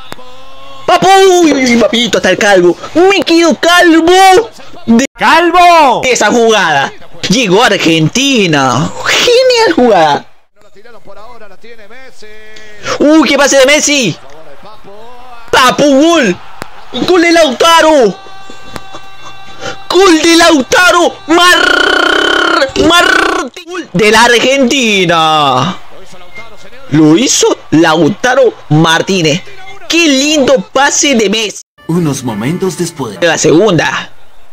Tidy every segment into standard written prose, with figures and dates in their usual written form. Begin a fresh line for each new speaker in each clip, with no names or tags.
¡Papu! ¡Uy, papito, hasta el calvo! ¡Me quedo calvo!
¡Calvo!
Esa jugada. Llegó Argentina. Genial jugada. ¡Uy, qué pase de Messi! ¡Papu, gol! ¡Gol de Lautaro! ¡Gol de Lautaro! ¡Gol de la Argentina! Lo hizo Lautaro Martínez. ¡Qué lindo pase de Messi!
Unos momentos después.
La segunda.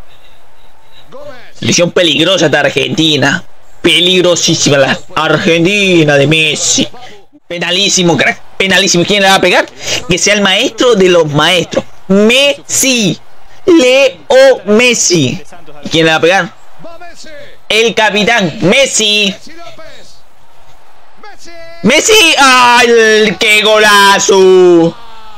Lesión peligrosa de Argentina. Peligrosísima la Argentina de Messi. Penalísimo, crack. Penalísimo. ¿Quién le va a pegar? Que sea el maestro de los maestros. Messi. Leo Messi. ¿Y quién le va a pegar? El capitán Messi. Messi. ¡Ay, qué golazo!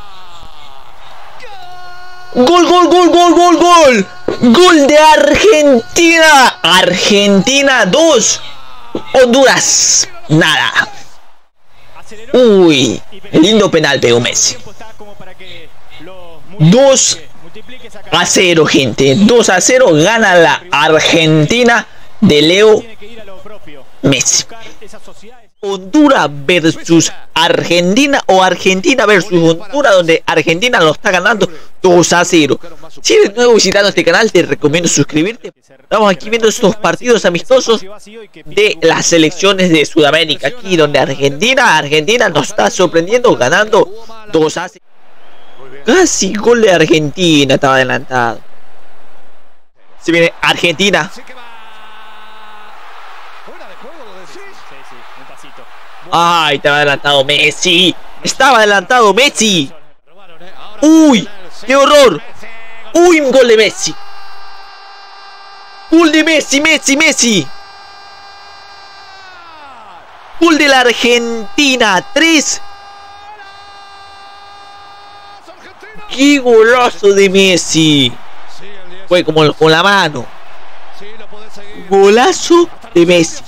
Gol, gol, gol, gol, gol, gol. Gol de Argentina. Argentina 2. Honduras nada. Uy, lindo penal pegó Messi. 2-0, gente. 2-0 gana la Argentina de Leo Messi. Honduras versus Argentina o Argentina versus Honduras, donde Argentina lo está ganando 2-0. Si eres nuevo visitando este canal, te recomiendo suscribirte. Estamos aquí viendo estos partidos amistosos de las selecciones de Sudamérica, aquí donde Argentina nos está sorprendiendo ganando 2-0. Casi gol de Argentina, estaba adelantado. Se viene Argentina. Ay, estaba adelantado Messi. Estaba adelantado Messi. Uy, qué horror. Uy, un gol de Messi. Gol de Messi, Messi. Gol de la Argentina. 3. Qué golazo de Messi. Fue como con la mano. Golazo de Messi.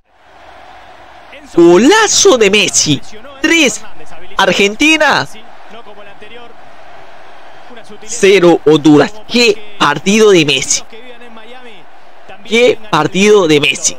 Golazo de Messi. 3. Argentina 0 Honduras. Qué partido de Messi. Qué partido de Messi.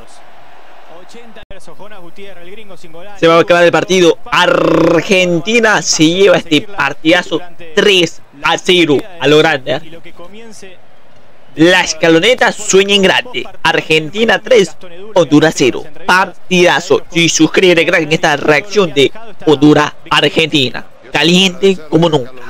Se va a acabar el partido. Argentina se lleva este partidazo 3-0 a lo grande. La escaloneta sueña en grande. Argentina 3, Honduras 0. Partidazo. Y suscríbete, crack, en esta reacción de Honduras-Argentina. Caliente como nunca.